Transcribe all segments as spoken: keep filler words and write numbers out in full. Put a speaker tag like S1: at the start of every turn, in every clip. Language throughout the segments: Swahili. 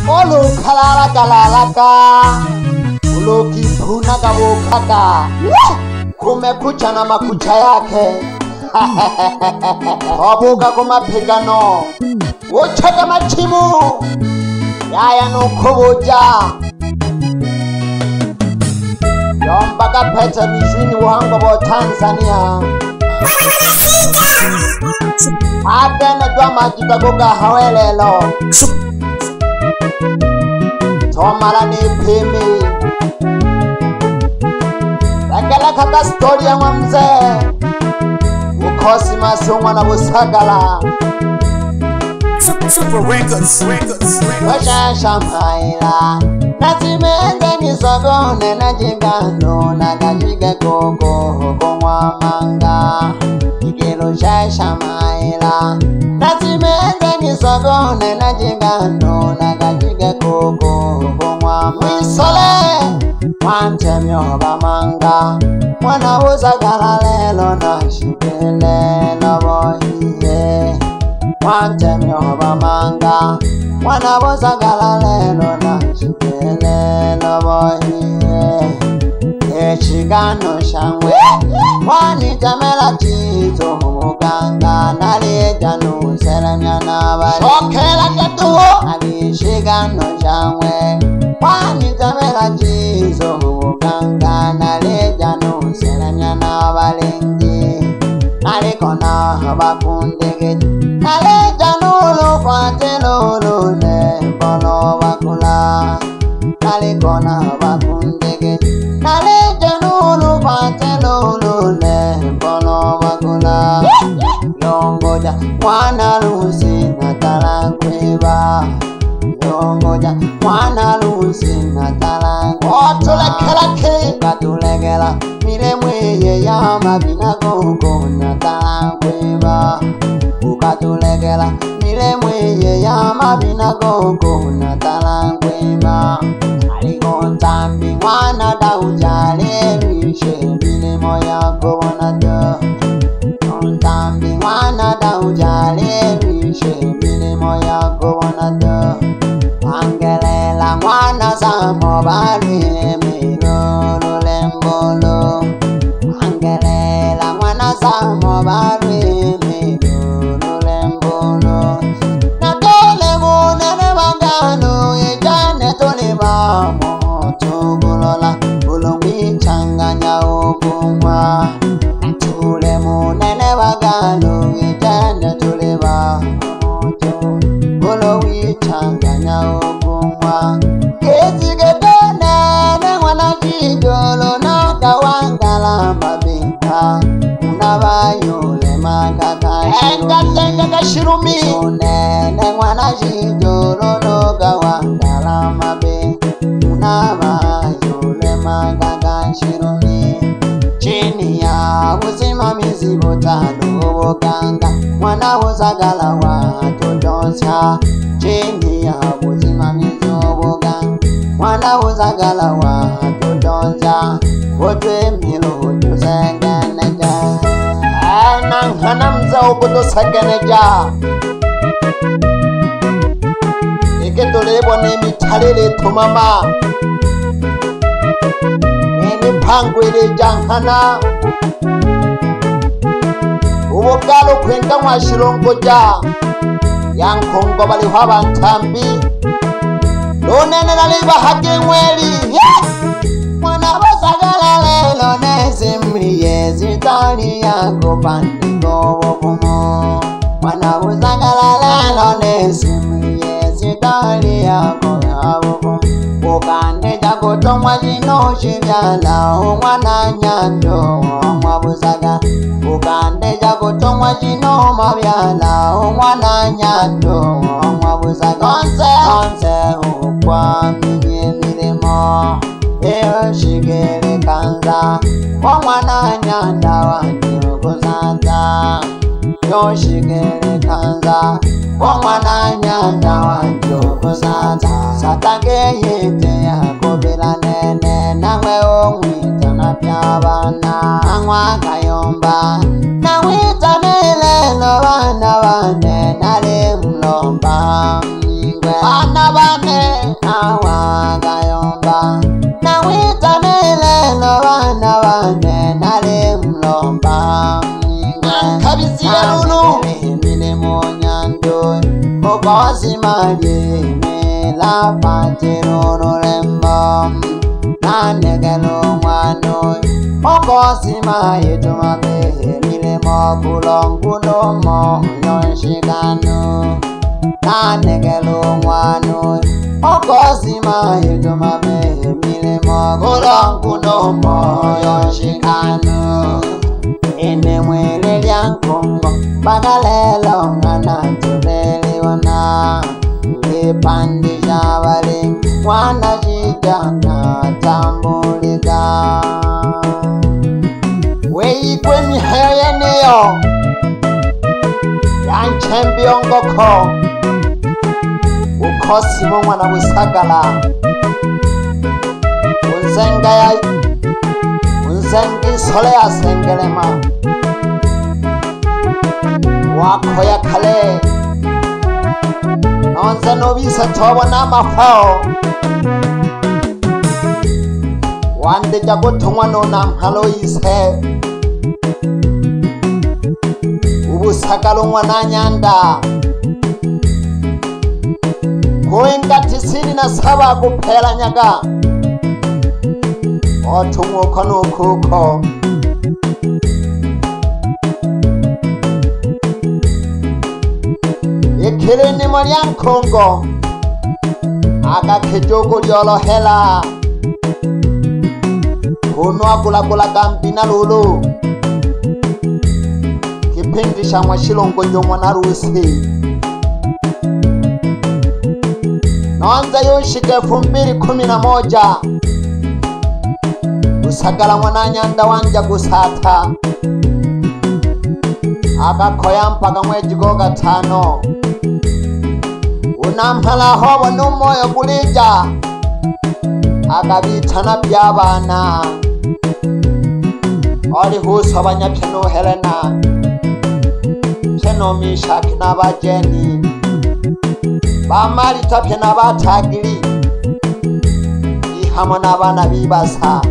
S1: Olu kalala kalala ka. Uloki puna kabukaka. Kumekucha na makucha yake. Obuka kumapigano. Uchaka machimu. Yaya nukubuja. Yombaka pete mizini wango wa Tanzania. Adene dwa majita kuka hawelelo. Tomala ni pimi. Lakala kaka story ya mzee. Ukosi masungwa na busagala.
S2: Super Records, Records,
S1: Washa shamaila. Natimenge nisogone na jigano na kajiga koko kongwa manga. Ikelo shasha maila. Natimenge nisogone na jigano na kajiga koko kongwa mwisole. Wante myoba manga. Mwana uza galalelo na shikele na bohiye. Wante myoba manga. Mwana uza galalelo na shikele na bohiye. Echigano shangwe. Wani jamela chizo muganga. Nali janu seremya na bari. Shokela jatu. Nali shigano shangwe. Wani jamela chizo muganga. Nali janu seremya na balengi. Nali kona bakundege. Nali janu lukwate lulule. Polo bakula. Nali kona bakundege. Nali janu lukwate lulule. Polo bakula. Yongoja mwana lusi natala kweba. Yongoja mwana lusi natala kweba. Katulegela mire mweye ya mabina gogo natala kweba. Ukatulegela mire mweye ya mabina gogo natala kweba. Alikontambi mwana daujale rishe mire moya gobona do. Kontambi mwana daujale rishe mire moya gobona do. Angelela mwana samo bari miro lembolo. Angelela mwana samo bari miro lembolo. Na tole munene magano ejane tole ba moto gulola. Ulongi changanya okumwa. Tole munene magano ejane tole ba moto. Ulongi changanya okumwa. Ezigedone ne mwana jidolo na kawangala mabinka. Unabayole makaka enga tenga kashirumi. One ne mwana jidolo no kawangala mabinka. Unabayole makaka shirumi. Chini ya usimamizi botano uboganga. Mwana uzagala watu donsa. Chini ya usimamizi uboganga. Mwana uzagala watu donsa. Wotwe milo tusengeneja. Nang hanamza ubuto segeneja. Ike tulebo ni mitalele tumama. Nini pangwele janghana. Ubogalo kwenga mwashirongoja. Yang kongo bali haba ntambi. Lonene naliba hake mweli. Mwana basagala lelo nesimriye. Zitani yako pandigo wakumo. Mwana basagala lelo nesimriye. Zitani yako wakumo. Ukande jako tomwa jino shivyala. Mwana nyando mwabusaga. Ukande jako tomwa jino mavyala. Mwana nyando mwabusaga. Onse onse ukwa minye miremo. Eyo shigere kanza. Mwana nyanda wanje ukusanta. Yo shigere kanza. Mwana nyanda wanje ukusanta. Satange yete yako bila nene. Nangwe omwita na pyabana. Nangwa kayomba. Nawita milelo bana bane. Nale mlomba mingwe. Bana bane. mwana wa Kayomba nawita mileno bana bane nali mlomba nkabizire lulu mine munyando okosi malime la patiro lembo nanegelo mwano okosi mayetu mabe mile mo bulongu no mo yonshikano nanegelo mwano okosi mayetu mabe mile mo bulongu no mo yonshikano ene mwele lyankongo bagalelo ngana tubeli wana lepandisha bali wana jigana tambulika weikwe mihayo yeneyo yanchembiongoko ukosi mo mwana busagala unzenga ya unzengi sole ya sengelema wako ya kale nonze nobisa tobo n'amahao wande jagotumwa nona mhalo yise ubusagalo mwana nyanda kuinga tisini na saba kupela nyaga otumuko nukuko ikilini mwaliankongo aga kijogo lyolo hela kunwa kula kula kampina lulu kipindi sha mwashilongo jomo na rusi nonza yunshike elfu mbili kumi na moja usagala mwana nyanda wanja gusata akakoya mpaka mwezi go gatano unampala hobo n'umoyo kulija akabitana by'abana oli huso abanyapyeno Helena peno mishaki n'abajeni bamali tapye n'abatagiri ihamo n'abana bibasa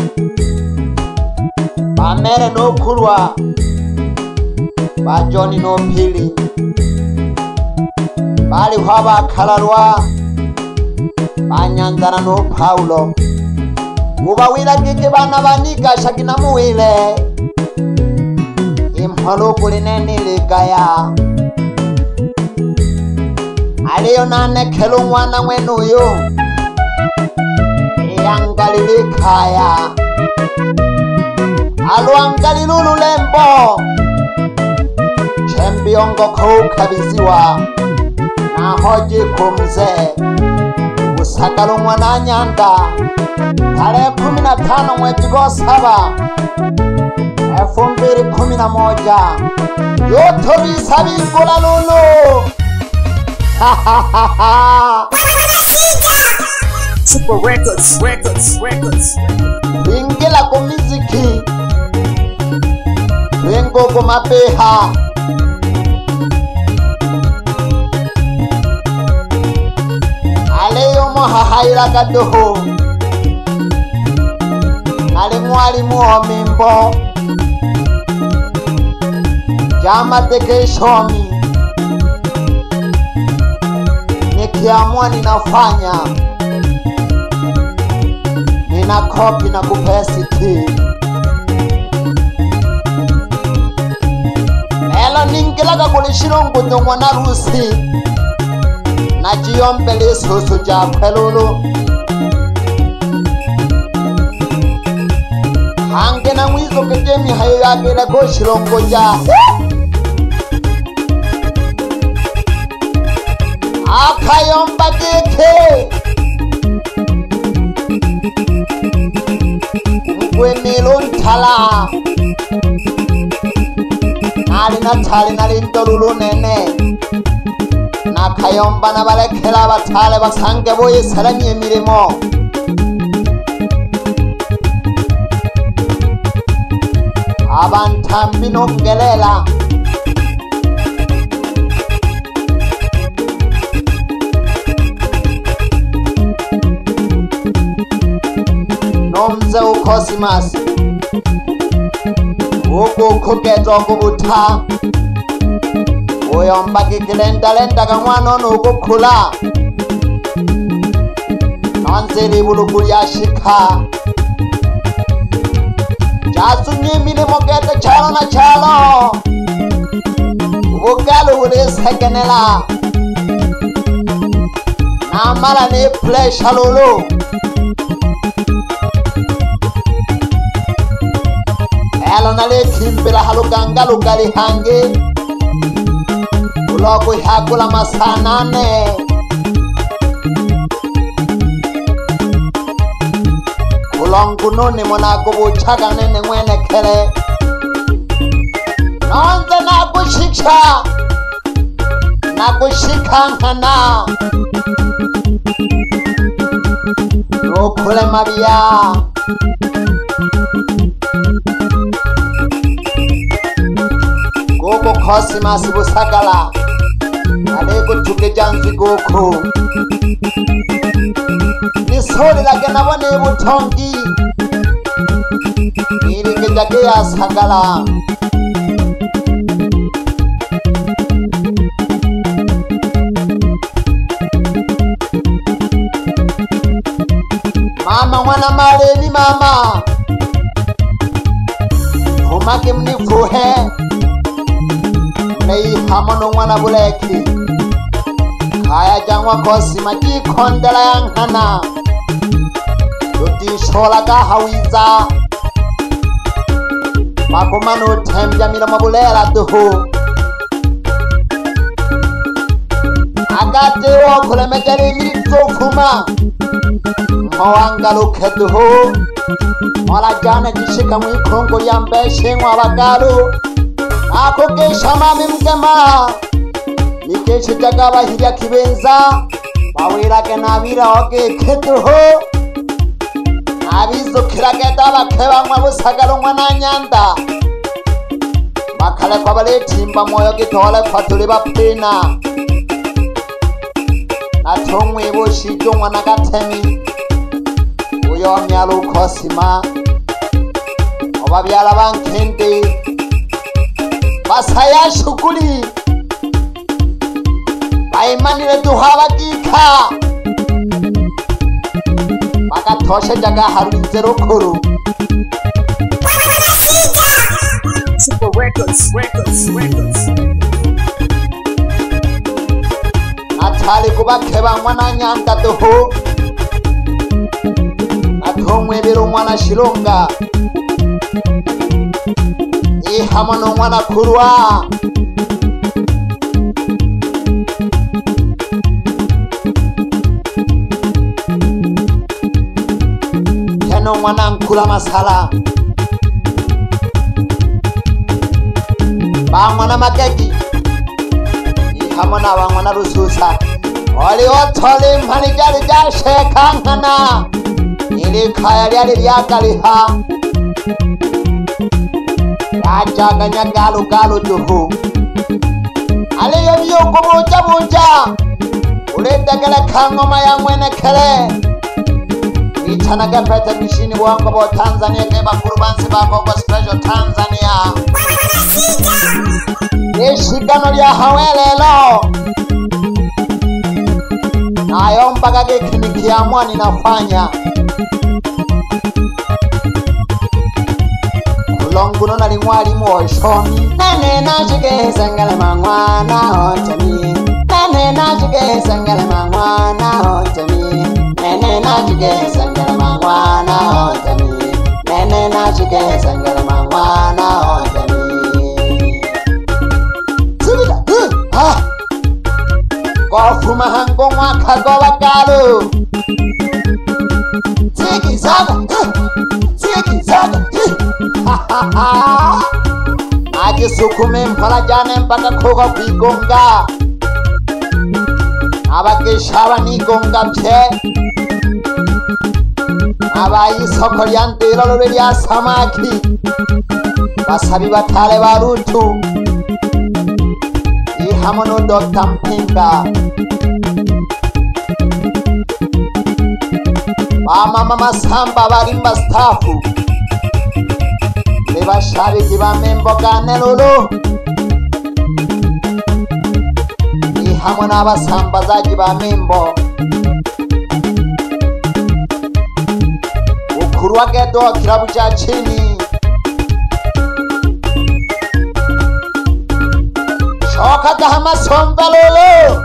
S1: bamere n'okulwa ba John no Pili bali haba kalarwa banyanzana no Paulo uba wira gike bana banika shakina muwile imhalo kulinene ligaya aliyo nane kelo mwana mwenu yo yangalilekaya alwangalilulu lembo chembiongo kukabisiwa na hoji kumze usagalo mwana nyanda tarehe kumi na tano mwezi wa saba elfu mbili kumi na moja yoto bisabingula lulu
S2: Super Records, Records, Records.
S1: ingila kumiziki wengo kumapeha aleyo mohahaila kadoho ali mwalimu omimbo jama teke shomi nikiamua ninafanya nina kopi na kupesiti elo ningilaga kulishilongo mwana rusi na jiyombele susu ja kwelulu hange na mwizo kejemi hayo yagela ko shilongo ja akayomba deke ngwe melon tala nali na tali nali ndolulu nene nakayomba na balekela batale basange boye saranye mirimo abantambi nongelela Cosmas uku kuketo kubuta uyomba kikilenda lenda kamwana nukukula nonzeli buluguli ashika jasumye milimo kete chalo na chalo ubugalu bulisekenela namala ni plesha lulu elo nale kimpila haluganga lugali hangi uloku hakula masanane kulongu nuni monaku buchaga nene mwene kele nonze nakushika nakushika nkana nukule mabia Gogo Cosmas busagala alego tuke janzi goko nisoli lage nabone butongi nirike jage ya sagala mama mwana maleni mama umake mnifuhe Nei hamono mwana buleki kaya jangwa Cosmas jikondela yanghana Luti shola ga hawiza Makomano tembya mila mabulela duhu Agate wo kulemejari milito kuma Mwanga luke duhu Mwala jana jishika mwikongo yambeshe mwabagaru Ako kesha mami mgema Nikeshe jagaba hirya kibenza Bawira ke nabira oke ketuho Nabizo kirageta bakeba mwa busagalo mwana nyanda Bakale kwa bale timba moyo gitole kwa tuli bapina Natongwe bushijo mwana gatemi Uyo myalu Cosmas Obabyala bankende Basaya shukuli Baimanile duhaba kika Baka toshe jaga harulize rukuru
S2: Super Records, Records, Records.
S1: Natali kuba keba mwana nyanda duhu Natomwe biru mwana shilunga Ihamono mwana kurwa Yano mwana nkula masala Ba mwana makeki Ihamona ba mwana rususa Oli otole mhani jali jashe kankana Ili kaya liali liakaliha Ajaga nyagalu galu duhu Ale yobiyo kubuja buja Uledegele kangoma ya mwene kele Ichanaga pete mishini wango bo Tanzania Keba kurubansi bako kwa special Tanzania Ishigano lya hawelelo Nayomba kage kinikiamwa ninafanya Longuno na lingwali moshoni Nene na chike sangale mangwana otami Nene na chike sangale mangwana otami Nene na chike sangale mangwana otami Nene na chike sangale mangwana otami Subida, uh, ah Kofu mahango mwaka goba galu Tiki zaga, uh, Tiki zaga, uh Aji sukume mpala jane mpaka koga kuigonga Abake shaba nigonga mche Abayi soko lyantilo lule lya samaki Basabi batale barutu Ihamono Doctor Mpinga Ba mama masamba barimba staffu bashabiki bamembo Kanelulu ni hamwe n'abasambazaji bamembo ukuru wa Gedo kilabu cha chini shoka Gahama Sombalulu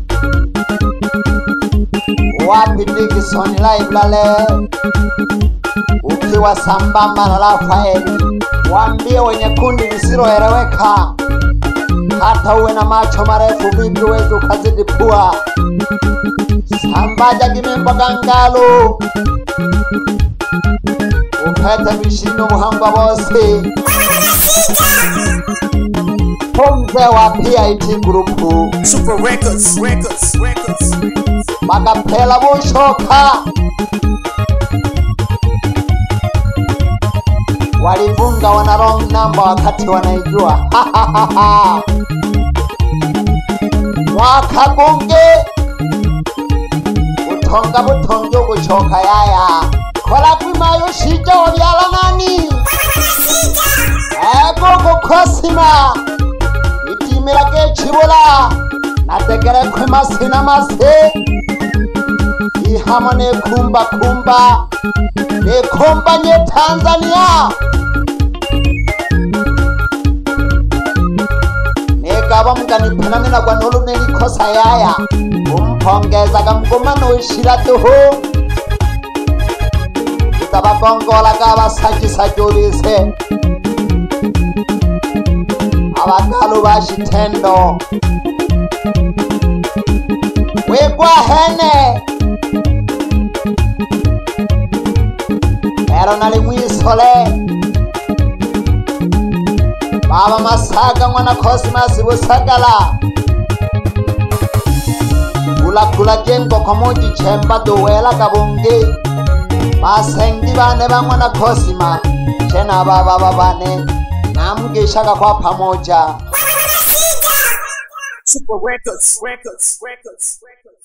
S1: wapi Dickson live lale ukiwa sambamba na Rafaeli waambie wenye kundi lisiloeleweka hata uwe na macho marefu vipi uweze ukazidi pua sambaja Gimembo Gangalu upete bishino buhanga bose Pomze wa P I T Group
S2: Super Records, Records, Records.
S1: Magapela bushoka walivunga wana wrong number wakati wanaijua mwaka bunge utonga butonge ubushoka yaya kola kwimayo shija wabyala nani ego gukosima itimira gechibula nategere kwemasi n'amase ihamo ne kumba kumba ne kumba nye Tanzania negaba mugani penamina kwa nolu nelikosa yaya umpongeza kamgumano ishira tuho itabagongola kabasaji sajulise abakalu bashitendo wegwa hene ero nali mwisole baba Masaga mwana Cosmas Busagala kula kula jengo komoji chemba duwela kabungi basengi bane ba mwana Cosma chena baba babane namgishaka kwa pamoja
S2: Super Records, Records, Records, Records.